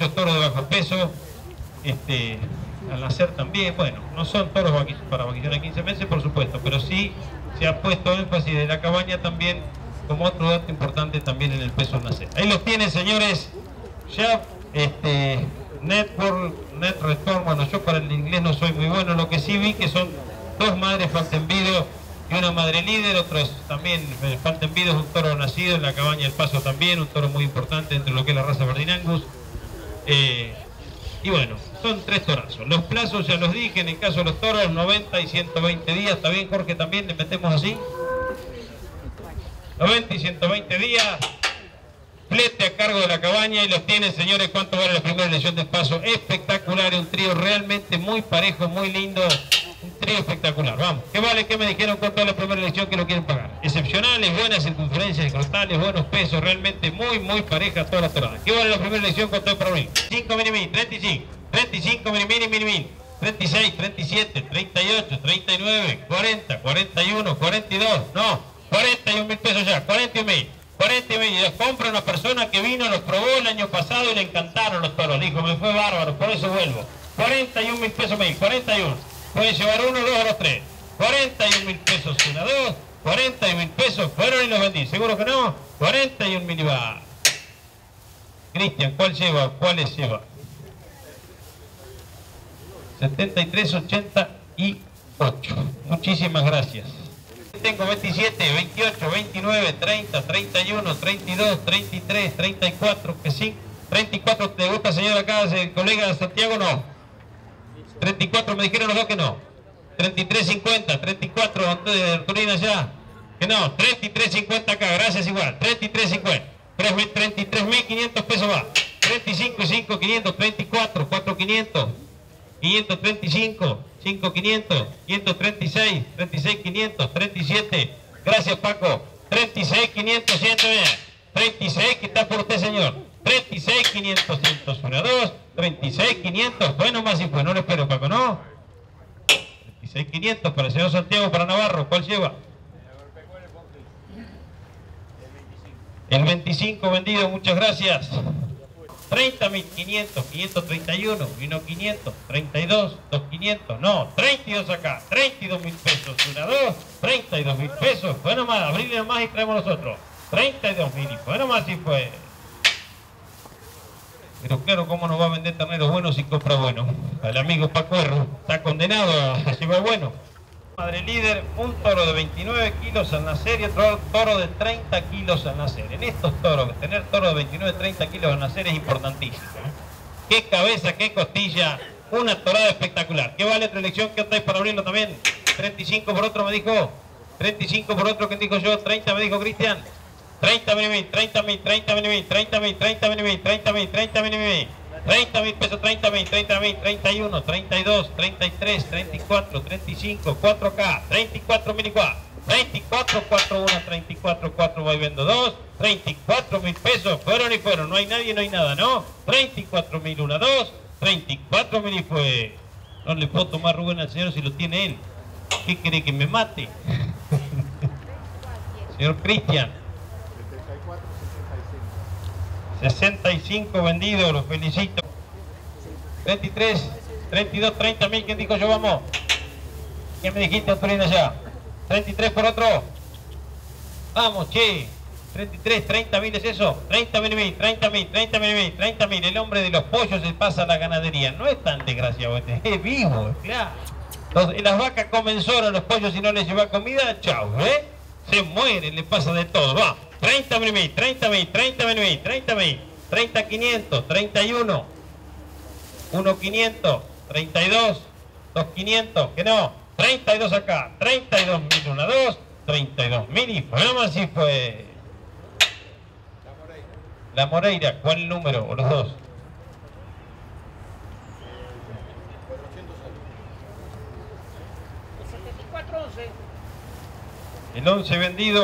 Muchos toros de bajo peso, al nacer también, bueno, no son toros para vaquillón de 15 meses, por supuesto, pero sí se ha puesto énfasis de la cabaña también como otro dato importante también en el peso al nacer. Ahí los tienen, señores, ya, Network, Net Return. Bueno, yo para el inglés no soy muy bueno, lo que sí vi que son dos madres Faltenvido y una madre líder, otros también Faltenvido es un toro nacido en la cabaña del Paso también, un toro muy importante entre lo que es la raza Verdín Angus. Y bueno, son tres torazos. Los plazos ya los dije, en el caso de los toros, 90 y 120 días. ¿Está bien, Jorge? También le metemos así. 90 y 120 días. Flete a cargo de la cabaña y los tienen, señores. ¿Cuánto vale la primera elección del Paso? Espectacular, un trío realmente muy parejo, muy lindo. Un trío espectacular. Vamos. ¿Qué vale? ¿Qué me dijeron con toda la primera elección que lo quieren pagar? Excepcionales, buenas circunferencias crostales, buenos pesos, realmente muy pareja toda la torada. ¿Qué vale la primera elección con todo el problema? 5 mini, 35, 35 mini, 36, 37, 38, 39, 40, 41, 42, no, 41 mil pesos ya, 41 mil. 40 y los compra una persona que vino, los probó el año pasado y le encantaron los toros. Dijo, me fue bárbaro, por eso vuelvo. 41 mil pesos, 41. Pueden llevar uno, dos o los tres. 41 mil pesos, una, dos. 41 mil pesos, fueron y los vendí. ¿Seguro que no? 41 mil y va. Cristian, ¿cuál lleva? ¿Cuáles lleva? 73,88. Muchísimas gracias. Tengo 27, 28, 29, 30, 31, 32, 33, 34, que sí. 34, ¿te gusta, señor acá, el colega Santiago? No. 34, me dijeron los dos que no. 33.50, 34, Arturina ya. Que no, 33.50 acá, gracias igual. 33.50. 33.500 pesos va. 35 y 5, 500, 34, 4.500. 535, 5.500, 536, 36.500, 37. Gracias, Paco. 36.500, 100. 36, que está por usted, señor. 36.500, 100, 2. 36.500, bueno, más si fue, no lo espero, Paco, ¿no? 36.500 para el señor Santiago, para Navarro. ¿Cuál lleva? El 25 vendido, muchas gracias. 30.500, 531, vino 500, 32, 2.500, no, 32 acá, 32 mil pesos, una, dos, 32 mil pesos, fue nomás, abrirle nomás y traemos nosotros, 32 mil, y fue nomás y fue. Pero claro, ¿cómo nos va a vender terneros buenos si compra bueno? El amigo Paco Erro está condenado a llevar bueno. Madre líder, un toro de 29 kilos al nacer y otro toro de 30 kilos al nacer. En estos toros, tener toro de 29, 30 kilos al nacer es importantísimo. Qué cabeza, qué costilla, una torada espectacular. ¿Qué vale otra elección? ¿Qué estáis para abrirlo también? 35 por otro me dijo, 35 por otro, ¿quién dijo yo? 30 me dijo Cristian. 30 mil, 30 mil, 30 mil, 30 mil, 30 mil, 30 mil, 30 mil. 30 mil pesos, 30 mil, 31, 32, 33, 34, 35, 4K, 34 mil y 4, 34, 4, 1, 34, 4, voy viendo 2, 34 mil pesos, fueron y fueron, no hay nadie, no hay nada, ¿no? 34 mil, 1, 2, 34 mil y fue. No le puedo tomar Rubén al señor si lo tiene él. ¿Qué quiere que me mate? Señor Cristian. 65 vendidos, los felicito. 33, 32, 30 mil, ¿quién dijo yo vamos? ¿Quién me dijiste, Antonina, ya? 33 por otro. Vamos, che. 33, 30 mil es eso. 30 mil, 30 mil, 30 mil, 30 mil. El hombre de los pollos se pasa a la ganadería. No es tan desgraciado este, es vivo, claro. Las vacas comen solo, los pollos si no les lleva comida, chau, ¿eh? Se mueren, le pasa de todo, va. 30 mil, 30 mil, 30 mil, 30 mil, 30, 500, 31, 1, 500, 32, 2, 500, que no, 32 acá, 32 mil, 1, 2, 32 mil y fue nomás si fue. La Moreira, ¿cuál número? O los dos. El 11 vendido.